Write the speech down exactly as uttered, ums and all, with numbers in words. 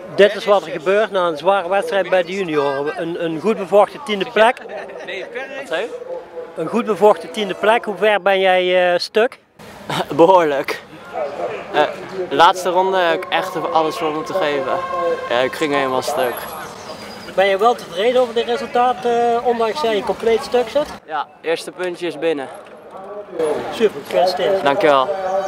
Dit is wat er gebeurt na een zware wedstrijd bij de junioren. Een, een goed bevochten tiende plek. Wat zei je? Een goed bevochten tiende plek. Hoe ver ben jij uh, stuk? Behoorlijk. Uh, de laatste ronde heb ik echt er alles voor moeten geven. Ja, ik ging helemaal stuk. Ben je wel tevreden over dit resultaat, uh, ondanks dat je compleet stuk zit? Ja, eerste puntje is binnen. Super, gefeliciteerd. Dankjewel.